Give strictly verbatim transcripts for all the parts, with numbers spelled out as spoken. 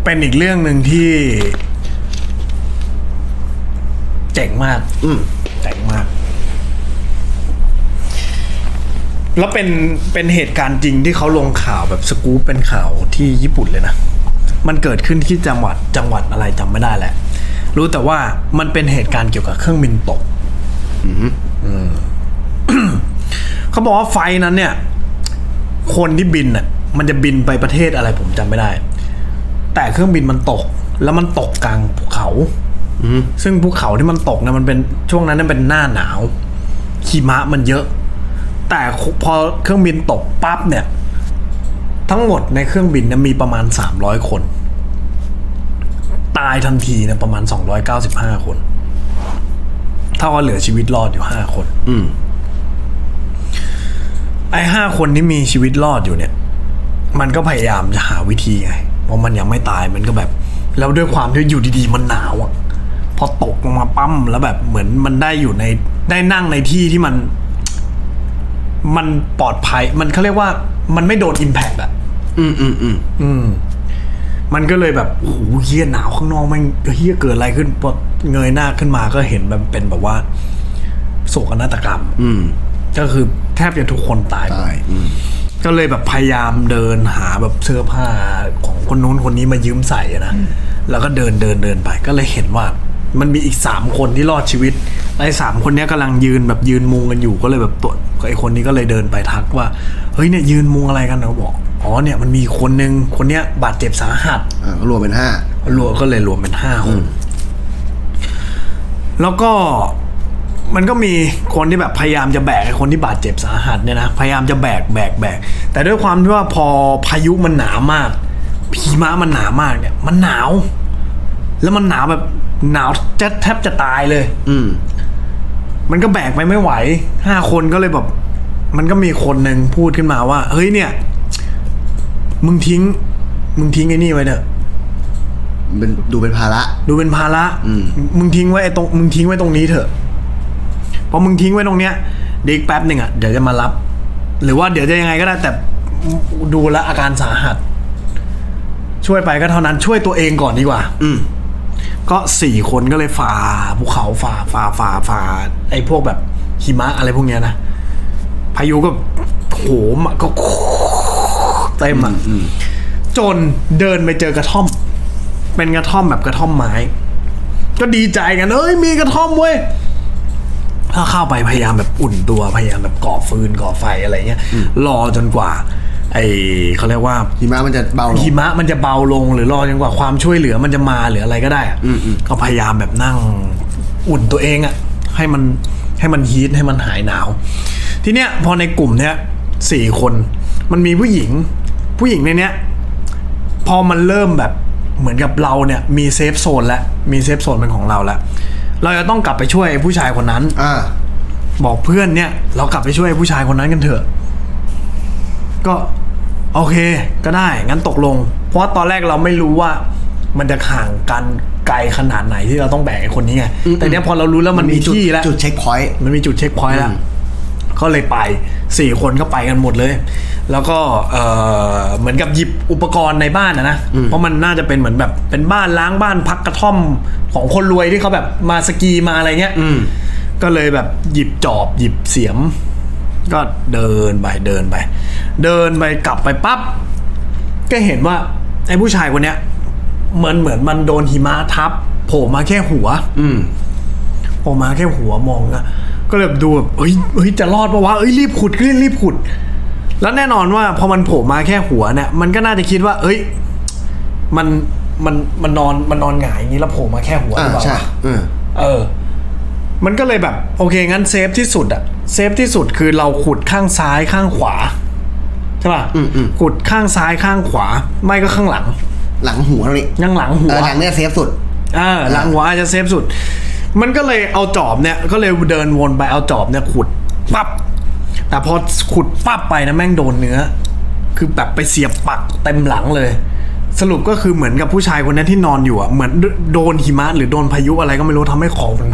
เป็นอีกเรื่องหนึ่งที่เจ๋งมากอืมเจ๋งมากแล้วเป็นเป็นเหตุการณ์จริงที่เขาลงข่าวแบบสกู๊ปเป็นข่าวที่ญี่ปุ่นเลยนะมันเกิดขึ้นที่จังหวัดจังหวัดอะไรจำไม่ได้แหละรู้แต่ว่ามันเป็นเหตุการณ์เกี่ยวกับเครื่องบินตกอืมอืม เขาบอกว่าไฟนั้นเนี่ยคนที่บินอ่ะมันจะบินไปประเทศอะไรผมจำไม่ได้แต่เครื่องบินมันตกแล้วมันตกกลางภูเขาซึ่งภูเขาที่มันตกนะมันเป็นช่วงนั้นนั่นเป็นหน้าหนาวหิมะมันเยอะแต่พอเครื่องบินตกปั๊บเนี่ยทั้งหมดในเครื่องบินเนี่ยมีประมาณสามร้อยคนตายทันทีนะประมาณสองร้อยเก้าสิบห้าคนเท่ากับเหลือชีวิตรอดอยู่ห้าคนอืมไอ้ห้าคนที่มีชีวิตรอดอยู่เนี่ยมันก็พยายามจะหาวิธีไงเพราะมันยังไม่ตายมันก็แบบแล้วด้วยความที่อยู่ดีๆมันหนาวอ่ะพอตกลงมาปั๊มแล้วแบบเหมือนมันได้อยู่ในได้นั่งในที่ที่มันมันปลอดภัยมันเขาเรียกว่ามันไม่โดนอิมแพคอ่ะอืมอืมอืมอืมมันก็เลยแบบโอ้โหเฮี้ยหนาวข้างนอกมันเฮี้ยเกิดอะไรขึ้นพอเงยหน้าขึ้นมาก็เห็นมันเป็นแบบว่าโศกนาฏกรรมอืมก็คือแทบจะทุกคนตายไปก็เลยแบบพยายามเดินหาแบบเสื้อผ้าของคนนู้นคนนี้มายืมใส่นะแล้วก็เดินเดินเดินไปก็เลยเห็นว่ามันมีอีกสามคนที่รอดชีวิตไอ้สามคนนี้กำลังยืนแบบยืนมุงกันอยู่ก็เลยแบบตัวไอ้คนนี้ก็เลยเดินไปทักว่าเฮ้ยเนี่ยยืนมุงอะไรกันเขาบอกอ๋อเนี่ยมันมีคนนึงคนเนี้ยบาดเจ็บสาหัสอ่ารวมเป็นห้ารวมก็เลยรวมเป็นห้าคนแล้วก็มันก็มีคนที่แบบพยายามจะแบกไอ้คนที่บาดเจ็บสาหัสเนี่ยนะพยายามจะแบกแบกแบกแต่ด้วยความที่ว่าพอพายุมันหนามากหิมะมันหนามากเนี่ยมันหนาวแล้วมันหนาวแบบหนาวจะแทบจะตายเลยอืมมันก็แบกไปไม่ไหวห้าคนก็เลยแบบมันก็มีคนหนึ่งพูดขึ้นมาว่าเฮ้ยเนี่ยมึงทิ้งมึงทิ้งไอ้นี่ไว้เถอะมันดูเป็นภาระดูเป็นภาระมึงทิ้งไว้ไอ้ตรงมึงทิ้งไว้ตรงนี้เถอะพอมึงทิ้งไว้ตรงเนี้ยเดี๋ยวอีกแป๊บหนึ่งอ่ะเดี๋ยวจะมารับหรือว่าเดี๋ยวจะยังไงก็ได้แต่ดูแลอาการสาหัสช่วยไปก็เท่านั้นช่วยตัวเองก่อนดีกว่าอืมก็สี่คนก็เลยฝ่าภูเขาฝ่าฝ่าฝ่าฝ่าไอ้พวกแบบหิมะอะไรพวกเนี้ยนะพายุก็โหมก็เต็มอ่ะจนเดินไปเจอกระท่อมเป็นกระท่อมแบบกระท่อมไม้ก็ดีใจกันเอ้ยมีกระท่อมเว้ยถ้าเข้าไปพยายามแบบอุ่นตัวพยายามแบบก่อฟืนก่อไฟอะไรเงี้ยรอจนกว่าไอเขาเรียกว่าหิมะมันจะเบาลงหิมะมันจะเบาลงหรือรอจนกว่าความช่วยเหลือมันจะมาหรืออะไรก็ได้ก็พยายามแบบนั่งอุ่นตัวเองอ่ะให้มันให้มันฮีทให้มันหายหนาวทีเนี้ยพอในกลุ่มเนี้ยสี่คนมันมีผู้หญิงผู้หญิงในเนี้ยพอมันเริ่มแบบเหมือนกับเราเนี่ยมีเซฟโซนแล้วมีเซฟโซนเป็นของเราแล้วเราจะต้องกลับไปช่วยผู้ชายคนนั้นอ่าบอกเพื่อนเนี่ยเรากลับไปช่วยผู้ชายคนนั้นกันเถอะก็โอเคก็ได้งั้นตกลงเพราะตอนแรกเราไม่รู้ว่ามันจะห่างกันไกลขนาดไหนที่เราต้องแบกไอ้คนนี้ไงแต่เนี้ยพอเรารู้แล้วมันมีที่แล้วจุดเช็คพอยต์มันมีจุดเช็คพอยต์แล้วก็เลยไปสี่คนก็ไปกันหมดเลยแล้วก็เอ่อเหมือนกับหยิบอุปกรณ์ในบ้านนะนะเพราะมันน่าจะเป็นเหมือนแบบเป็นบ้านล้างบ้านพักกระท่อมของคนรวยที่เขาแบบมาสกีมาอะไรเงี้ยก็เลยแบบหยิบจอบหยิบเสียมก็เดินไปเดินไปเดินไปกลับไปปั๊บก็เห็นว่าไอ้ผู้ชายคนเนี้ยเหมือนเหมือนมันโดนหิมะทับโผล่มาแค่หัวอืมโผล่มาแค่หัวมองอะก็เลยดูแบบเฮ้ยเฮ้ยจะรอดปะวะเอ้ยรีบขุดรีบรีบขุดแล้วแน่นอนว่าพอมันโผล่มาแค่หัวเนี่ยมันก็น่าจะคิดว่าเอ้ยมันมันมันนอนมันนอนหงายอย่างนี้แล้วโผล่มาแค่หัวหรือเปล่าเออมันก็เลยแบบโอเคงั้นเซฟที่สุดอะเซฟที่สุดคือเราขุดข้างซ้ายข้างขวาใช่ป่ะขุดข้างซ้ายข้างขวาไม่ก็ข้างหลังหลังหัวนี่ยังหลังหัวหลังเนี่ยเซฟสุดเออหลังหัวอาจจะเซฟสุดมันก็เลยเอาจอบเนี่ยก็เลยเดินวนไปเอาจอบเนี่ยขุดปั๊บแต่พอขุดปั๊บไปนะแม่งโดนเนื้อคือแบบไปเสียบปักเต็มหลังเลยสรุปก็คือเหมือนกับผู้ชายคนนั้นที่นอนอยู่อ่ะเหมือนโดนหิมะหรือโดนพายุอะไรก็ไม่รู้ทำให้คอมันหัก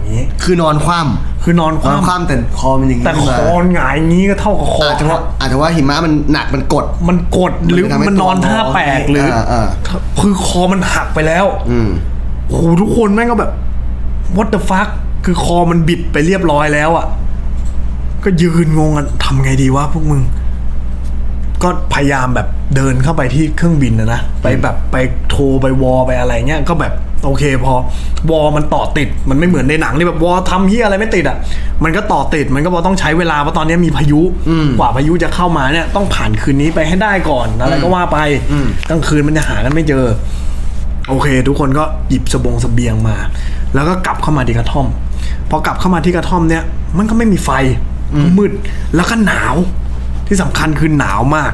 อย่างนี้คือนอนคว่ำคือนอนคว่ำคว่ำแต่คอมันอย่างนี้แต่คอหงายอย่างนี้ก็เท่ากับคออาจจะว่าอาจจะว่าหิมะมันหนักมันกดมันกดหรือมันนอนท่าแปลกหรือคือคอมันหักไปแล้วโอ้โหทุกคนแม่งก็แบบ what the fuck คือคอมันบิดไปเรียบร้อยแล้วอ่ะก็ยืนงงกันทำไงดีวะพวกมึงก็พยายามแบบเดินเข้าไปที่เครื่องบินนะนะไปแบบไปโทรไปวอไปอะไรเงี้ยก็แบบโอเคพอวอมันต่อติดมันไม่เหมือนในหนังที่แบบวอทำเฮียอะไรไม่ติดอ่ะมันก็ต่อติดมันก็ต้องใช้เวลาเพราะตอนนี้มีพายุกว่าพายุจะเข้ามาเนี่ยต้องผ่านคืนนี้ไปให้ได้ก่อนอะไรก็ว่าไปกลางคืนมันจะหากันไม่เจอโอเคทุกคนก็หยิบสบงเสบียงมาแล้วก็กลับเข้ามาที่กระท่อมพอกลับเข้ามาที่กระท่อมเนี่ยมันก็ไม่มีไฟมืดแล้วก็หนาวที่สำคัญคือหนาวมาก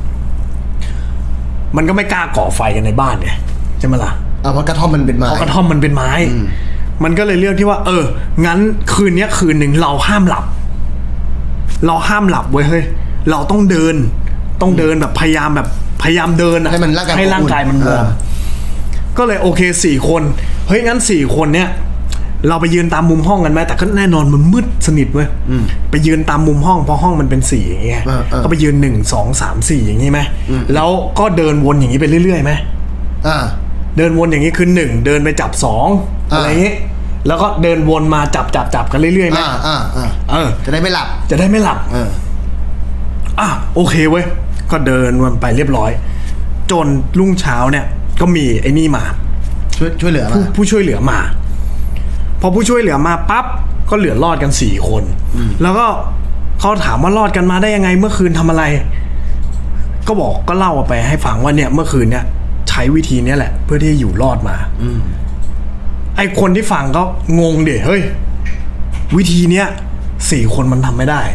มันก็ไม่กล้าก่อไฟกันในบ้านไงใช่ไหมล่ะเพราะกระท่อมมันเป็นไม้เพราะกระท่อมมันเป็นไม้มันก็เลยเลือกที่ว่าเอองั้นคืนนี้คืนหนึ่งเราห้ามหลับเราห้ามหลับเว้ยเฮ้ยเราต้องเดินต้องเดินแบบพยายามแบบพยายามเดินให้มันร่างกายให้ร่างกายมันวอร์มก็เลยโอเคสี่คนเฮ้ยงั้นสี่คนเนี้ยเราไปยืนตามมุมห้องกันไหมแต่ก็แน่นอนมันมืดสนิทเว้ยไปยืนตามมุมห้องเพราะห้องมันเป็นสี่อย่างเงี้ยก็ไปยืนหนึ่งสองสามสี่อย่างงี้ไหมแล้วก็เดินวนอย่างนี้ไปเรื่อยๆไหมเดินวนอย่างนี้คือหนึ่งเดินไปจับสองอะไรอย่างงี้แล้วก็เดินวนมาจับจับจับกันเรื่อยๆไหมเออจะได้ไม่หลับจะได้ไม่หลับเอออ่ะโอเคเว้ยก็เดินวนไปเรียบร้อยจนรุ่งเช้าเนี่ยก็มีไอ้นี่มาช่วยช่วยเหลือมาผู้ช่วยเหลือมาพอผู้ช่วยเหลือมาปั๊บก็เหลือรอดกันสี่คนแล้วก็เขาถามว่ารอดกันมาได้ยังไงเมื่อคืนทำอะไรก็บอกก็เล่าไปให้ฟังว่าเนี่ยเมื่อคืนเนี่ยใช้วิธีนี้แหละเพื่อที่จะอยู่รอดมาไอคนที่ฟังก็งงเดี๋ยเฮ้ยวิธีเนี้ยสี่คนมันทำไม่ได้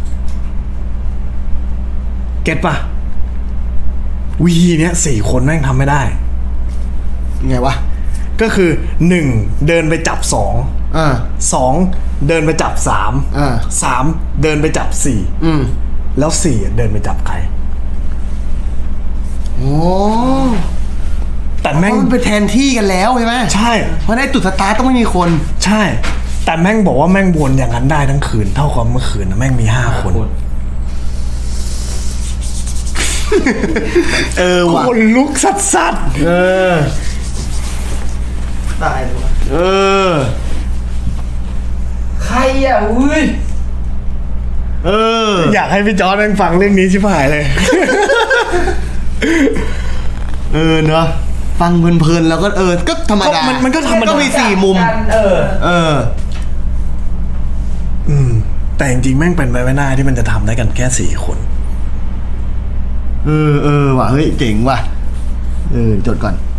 เก็ตปะวิธีเนี้ยสี่คนแม่งทำไม่ได้ไงวะก็คือหนึ่งเดินไปจับสองสองเดินไปจับสามสามเดินไปจับสี่แล้วสี่เดินไปจับใครโอ้แต่แม่งมันไปแทนที่กันแล้วใช่ไหมใช่เพราะในจุดสตาร์ทต้องไม่มีคนใช่แต่แม่งบอกว่าแม่งวนอย่างนั้นได้ทั้งคืนเท่ากับเมื่อคืนนะแม่งมีห้าคนเออว่ะคนลุกสัดสัดเออตายเลยเออใครอ่ะอุ้ยเอออยากให้พี่จอร์จนั่งฟังเรื่องนี้ชิบหายเลยเออเนาะฟังเพลินๆแล้วก็เออก็ธรรมดามันมันก็ธรรมดาก็มีสี่มุมเออเอออืมแต่จริงๆแม่งเป็นไปไม่ได้ที่มันจะทำได้กันแค่สี่คนเออเออว่ะเฮ้ยเจ๋งว่ะเออจดก่อน